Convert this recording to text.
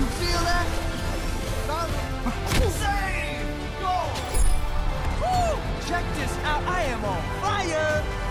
feel that? Save! Go! Woo! Check this out, I am on fire!